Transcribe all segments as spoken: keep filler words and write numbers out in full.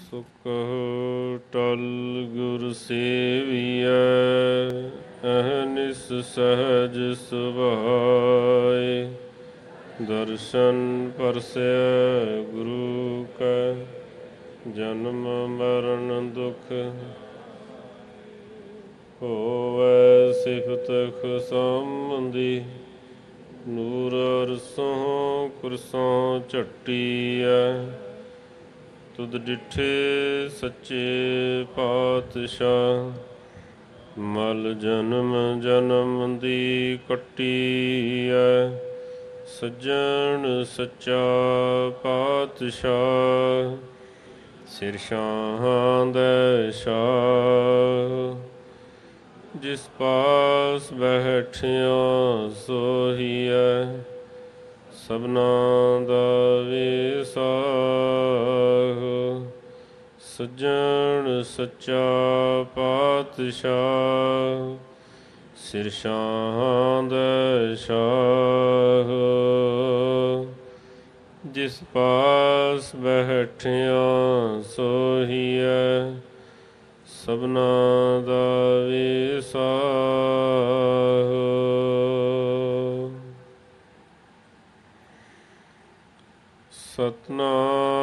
ਸੁਕਹੁ ਟਲ ਗੁਰ ਸੇਵੀਐ, ਅਹਨਿਸ ਸਹਜ ਸੁਭਾਏ। ਦਰਸ਼ਨ ਪਰਸੈ ਗੁਰੂ ਕੈ, ਜਨਮ ਮਰਨ ਦੁਖ ਹੋਵੈ। ਸਿਫਤ ਖੁਸਮਦੀ ਨੂਰ ਅਰਸੋਂ ਕੁਰਸੋਂ ਝੱਟੀਐ। ਤੁਧ ਡਿਠੇ ਸੱਚੇ ਪਾਤਸ਼ਾਹ, ਮਲ ਜਨਮ ਜਨਮ ਦੀ ਕੱਟੀਐ। ਸੱਜਣ ਸੱਚਾ ਪਾਤਸ਼ਾਹ, ਸਿਰ ਸ਼ਾਹਾਂ ਦੈ ਸ਼ਾਹ। ਜਿਸ ਪਾਸ ਬੈਠਿਆ ਸੋਹੀਐ, ਸਭਨਾ ਦਾ ਵਿਸਾਹ। ਸੱਜਣ ਸੱਚਾ ਪਾਤਸ਼ਾਹ, ਸਿਰ ਸ਼ਾਹਾਂ ਦੈ ਸ਼ਾਹ। ਜਿਸ ਪਾਸ ਬੈਠਿਆ ਸੋਹੀਐ, ਸਭਨਾ ਦਾ ਵਿਸਾਹ। ਸਤਿਨਾਮ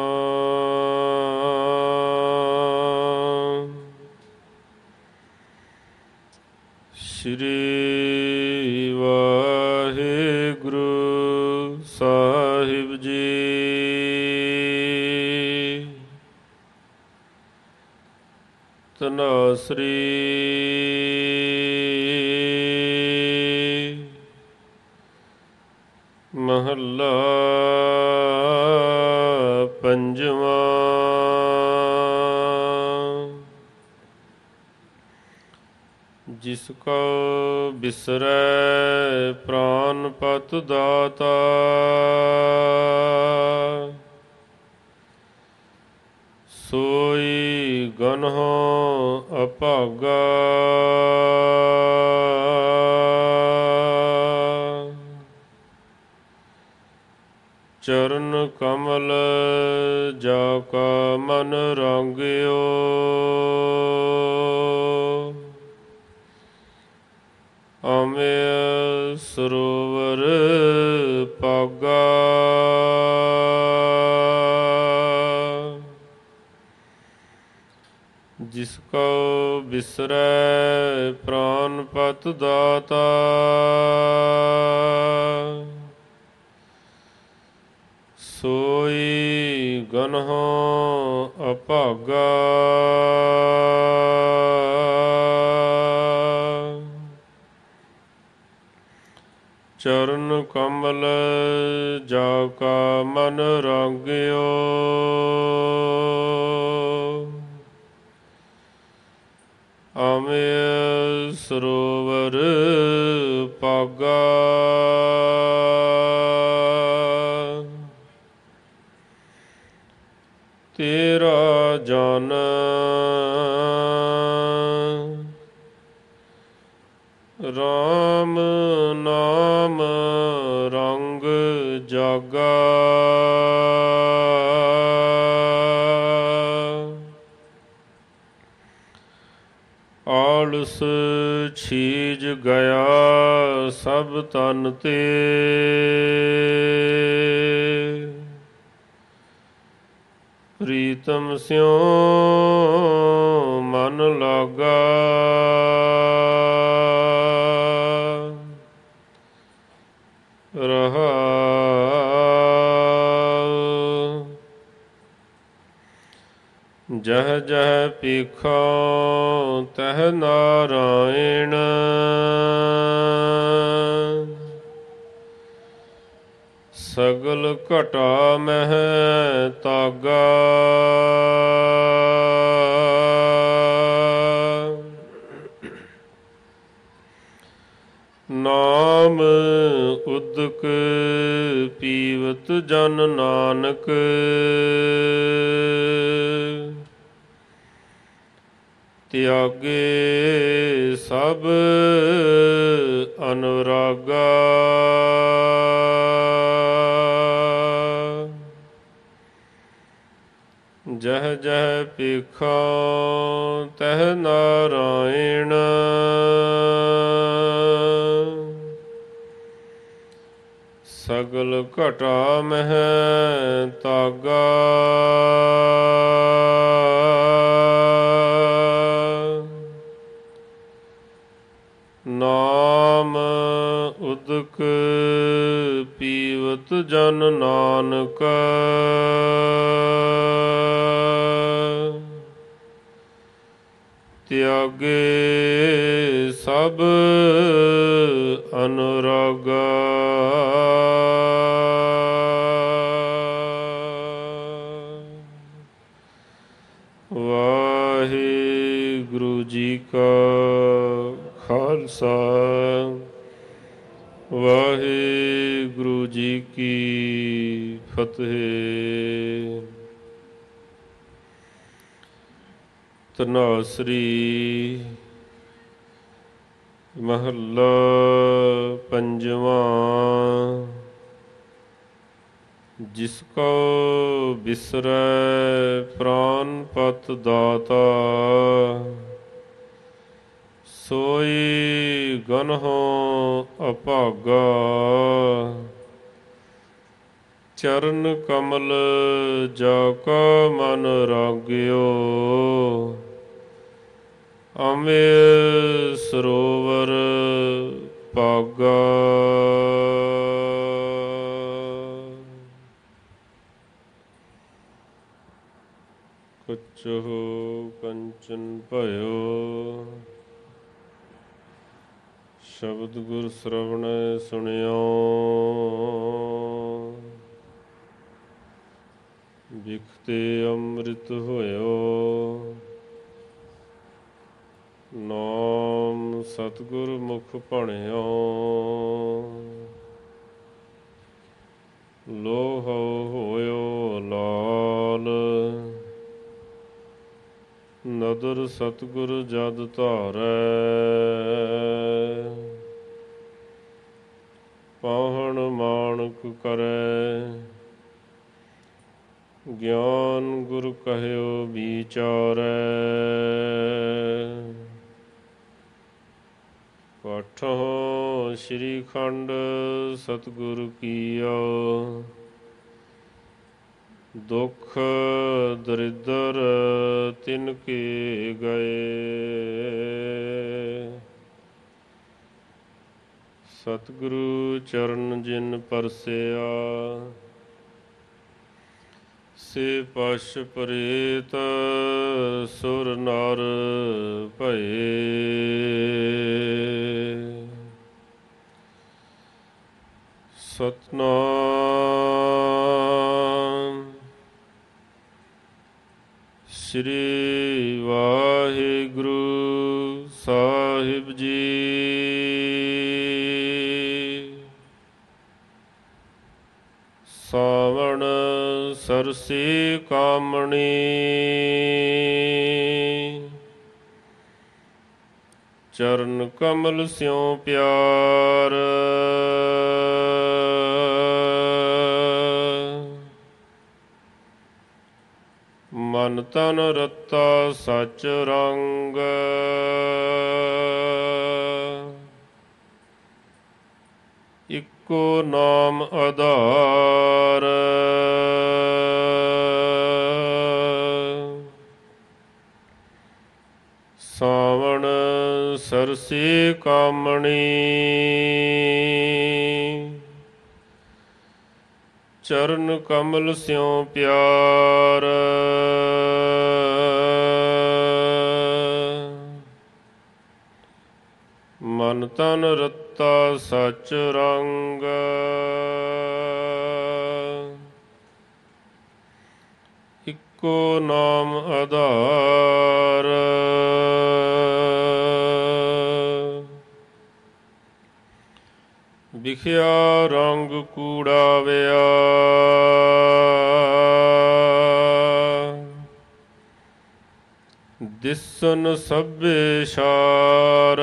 ਸ੍ਰੀ ਵਾਹਿਗੁਰੂ ਸਾਹਿਬ ਜੀ। ਧਨਾਸਰੀ ਮਹੱਲਾ ਪੰਜਵਾਂ। ਜਿਸ ਕੋ ਬਿਸਰੈ ਪ੍ਰਾਨ ਪਤ ਦਾਤਾ, ਸੋਈ ਗਨਹੁ ਅਭਾਗਾ। ਚਰਨ ਕਮਲ ਜਾ ਕਾ ਮਨ ਰਾਂਗਿਓ, ਅਮਿ ਸਰੋਵਰ ਪਾਗਾ। ਜਿਸ ਕੋ ਬਿਸਰੈ ਪ੍ਰਾਨ ਪਤ ਦਾਤਾ, ਸੋਈ ਗਨਹੁ ਅਭਾਗਾ। ਚਰਨ ਕਮਲ ਜਾ ਕਾ ਮਨ ਰਾਂਗਿਓ, ਅਮਿ ਸਰੋਵਰ ਪਾਗਾ। ਤੇਰਾ ਜਨ ਰਾਮ ਨਾਮ ਰੰਗ ਜਾਗਾ। ਆਲਸ ਛੀਜ ਗਿਆ ਸਭ ਤਨ ਤੇ, ਪ੍ਰੀਤਮ ਸਿਉ ਮਨ ਲਾਗਾ। ਰਹਾਉ ਜਹ ਜਹ ਪੀਖਾ ਤਹ ਨਾਰਾਇਣ, ਸਗਲ ਘਟਾ ਮਹਿ ਤਾਗਾ। ਨਾਮ ਉਦਕ ਪੀਵਤ ਜਨ ਨਾਨਕ, ਤਿਆਗੇ ਸਭ ਅਨੁਰਾਗਾ। ਜਹ ਜਹ ਪੇਖਾ ਤਹ ਨਾਰਾਇਣ। ਸਗਲ ਘਟਾ ਮਹਿ ਤਾਗਾ। ਨਾਮ ਉਦਕ ਪੀਵਤ ਜਨ ਨਾਨਕ। ਤਿਆਗੇ ਸਭ ਅਨੁਰਾਗਾ। ਵਾਹਿਗੁਰੂ ਜੀ ਕਾ ਖਾਲਸਾ, ਵਾਹਿਗੁਰੂ ਜੀ ਕੀ ਫਤਿਹ। ਧਨਾਸਰੀ ਮਹੱਲਾ ਪੰਜਵਾਂ। ਜਿਸ ਕੋ ਬਿਸਰੈ ਪ੍ਰਾਨ ਪਤ ਦਾਤਾ। ਸੋਈ ਗਨਹੁ ਅਭਾਗਾ। ਚਰਨ ਕਮਲ ਜਾ ਕਾ ਮਨ ਰਾਗਿਓ। ਅੰਮ੍ਰਿਤ ਸਰੋਵਰ ਭਾਗਾ। ਕੁਚਹੁ ਕੰਚਨ ਭਇਓ। ਸ਼ਬਦ ਗੁਰ ਸਰਵਣੈ ਸੁਣਿਓ। ਬਿਖਤੇ ਅੰਮ੍ਰਿਤ ਹੋਇਓ। ਨਾਮ ਸਤਿਗੁਰ ਮੁਖ ਭਣਿਓ। ਲੋਹੋ ਹੋਇਓ ਲਾਲ। ਨਦਰ ਸਤਿਗੁਰ ਜਦ ਧਾਰੈ। ਪਾਹਣ ਮਾਣਕ ਕਰੈ। ਗਿਆਨ ਗੁਰ ਕਹਿਓ ਵਿਚਾਰੈ। ਪਾਠੋ ਸ੍ਰੀ ਖੰਡ ਸਤਿਗੁਰ ਕੀਓ। ਦੁਖ ਦਰਿਦਰ ਤਿਨ ਕੇ ਗਏ। ਸਤਿਗੁਰੂ ਚਰਨ ਜਿਨ ਪਰਸਿਆ। ਸੇ ਪਸ਼ ਪ੍ਰੇਤ ਸੁਰ ਨਰ ਭਏ। ਸਤਿਨਾਮ ਸ੍ਰੀ ਵਾਹਿਗੁਰੂ ਸਾਹਿਬ ਜੀ। ਸਾਵਣ ਸਰਸੀ ਕਾਮਣੀ। ਚਰਨ ਕਮਲ ਸਿਉ ਪਿਆਰ। ਮਨ ਤਨ ਰਤਾ ਸਚ ਰੰਗ। ਇੱਕੋ ਨਾਮ ਆਧਾਰ। ਸਾਵਣ ਸਰਸੀ ਕਾਮਣੀ। ਚਰਨ ਕਮਲ ਸਿਉ ਪਿਆਰ। ਮਨ ਤਨ ਰਤਾ ਸਚ ਰੰਗ। ਇੱਕੋ ਨਾਮ ਆਧਾਰ। ਵਿਖਿਆ ਰੰਗ ਕੂੜਾਵਿਆ। ਦਿਸਨ ਸਭੇ ਸਾਰ।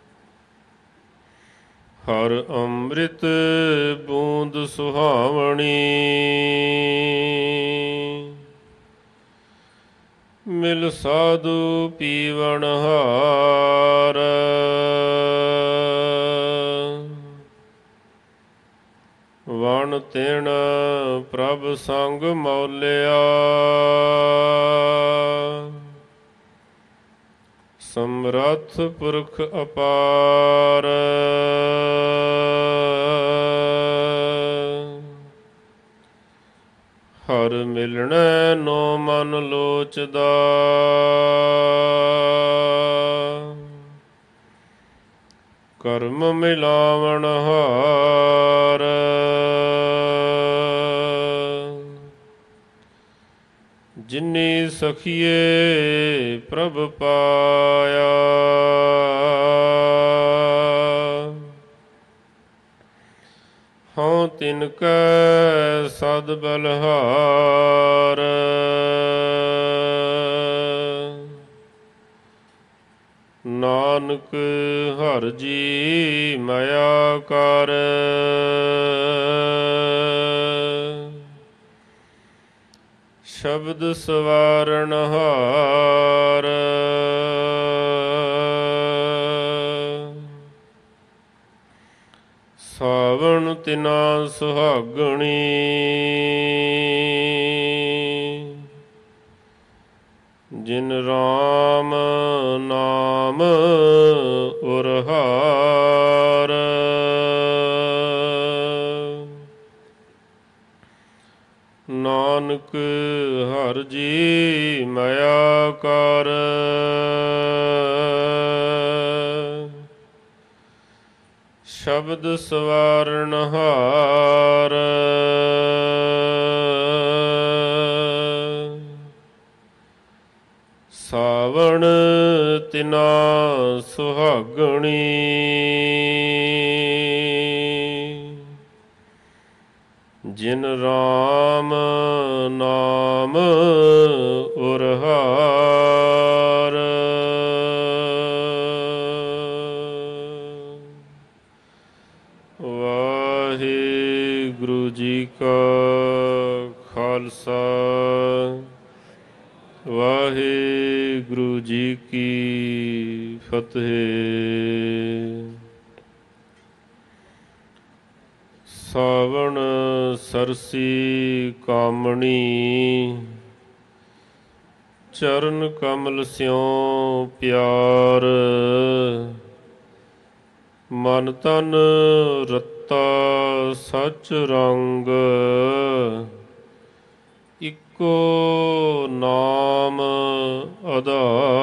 ਹਰ ਅੰਮ੍ਰਿਤ ਬੂੰਦ ਸੁਹਾਵਣੀ। ਮਿਲ ਸਾਧੂ ਪੀਵਨ ਹਾਰ ਵਣ ਤਿਣ ਪ੍ਰਭ ਸੰਗ ਮੌਲਿਆ ਸਮਰੱਥ ਪੁਰਖ ਅਪਾਰ ਹਰ ਮਿਲਣੈ ਨੋ ਮਨ ਲੋਚਦਾ ਕਰਮ ਮਿਲਾਵਣ ਹਾਰ ਜਿਨੀ ਸਖੀਏ ਪ੍ਰਭ ਪਾਇਆ ਹਉ ਤਿਨ ਕੈ ਸਦ ਬਲਹਾਰ ਨਾਨਕ ਹਰਿ ਜੀ ਮਾਇਆ ਕਰ ਸ਼ਬਦ ਸਵਾਰਨ ਹਾਰ ਸਾਵਣ ਤਿਨਾ ਸੁਹਾਗਣੀ ਜਿਨ ਰਾਮ ਨਾਮ ਉਰਹਾਰ ਨਾਨਕ ਹਰਿ ਜੀ ਮਾਇਆ ਕਰ ਸ਼ਬਦ ਸਵਾਰਨ ਹਾਰ ਸਾਵਣ ਤਿਨਾ ਸੁਹਾਗਣੀ ਜਿਨ ਰਾਮ ਨਾਮ ਉਰਹਾਰ ਵਾਹਿਗੁਰੂ ਜੀ ਕਾ ਖਾਲਸਾ ਵਾਹਿਗੁਰੂ ਜੀ ਕੀ ਫਤਿਹ। ਸਾਵਣ ਸਰਸੀ ਕਾਮਣੀ ਚਰਨ ਕਮਲ ਸਿਉ ਪਿਆਰ ਮਨ ਤਨ ਰਤਾ ਸਚ ਰੰਗ ਇੱਕੋ ਨਾਮ ਆਧਾਰ